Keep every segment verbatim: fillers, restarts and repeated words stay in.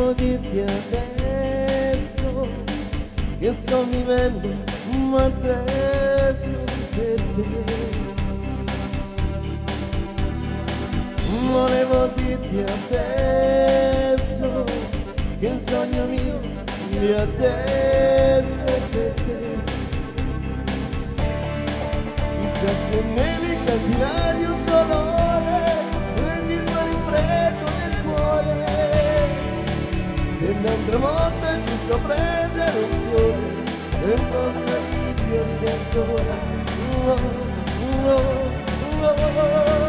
Volevo dirti adesso che sto vivendo, ma adesso per te. Volevo dirti adesso che il sogno mio di adesso è per te. Chissà se nevica al di là di un dolore e ti svegli un freddo nel cuore. Se da un tramonto è giusto prendere un fiore e possa rifiorire ancora. Oh, oh, oh.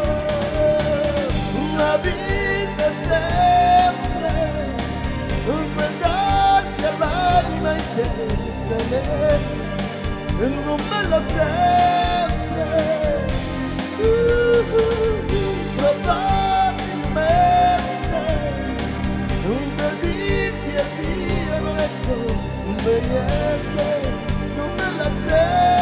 La vita è sempre un guardarsi all'anima intensamente e non bella sempre. Uh, uh, uh, probabilmente non per dirti addio non è conveniente, non bella sempre.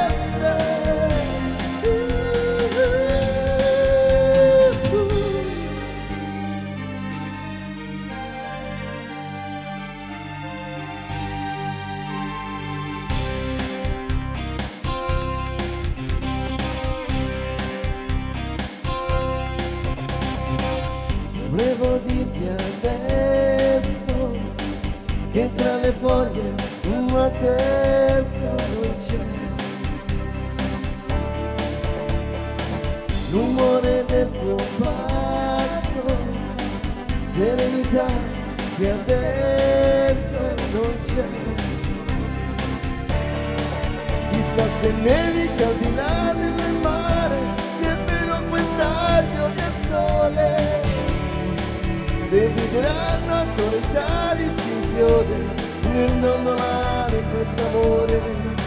Volevo dirti adesso che tra le foglie una adesso non c'è. L'umore del tuo passo, serenità che adesso non c'è. Chissà se nevica al di là del mare, se è vero quel taglio del sole. Se rideranno ancora i salici in fiore nel dondolare quest'amore.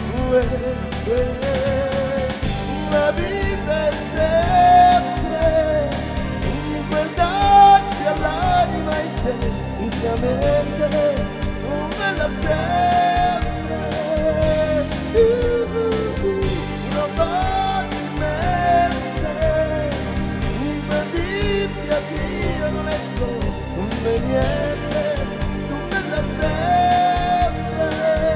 La vita è sempre un guardarsi all'anima intensamente, un bella sempre. Probabilmente per dirti addio non è conveniente, non bella sempre.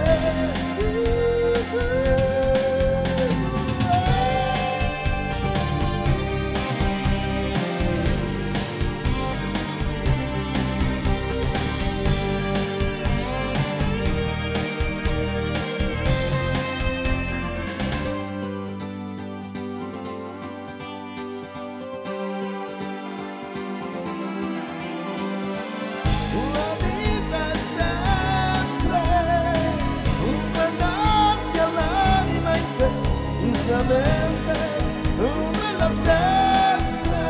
Una bella sempre,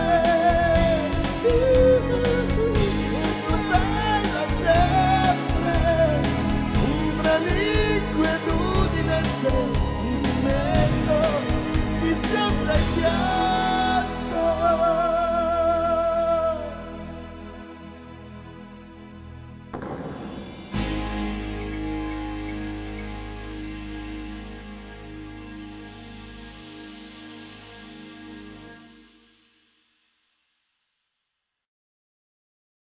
una bella sempre, tra l'inquietudine e il sentimento, chissà sai chiaro.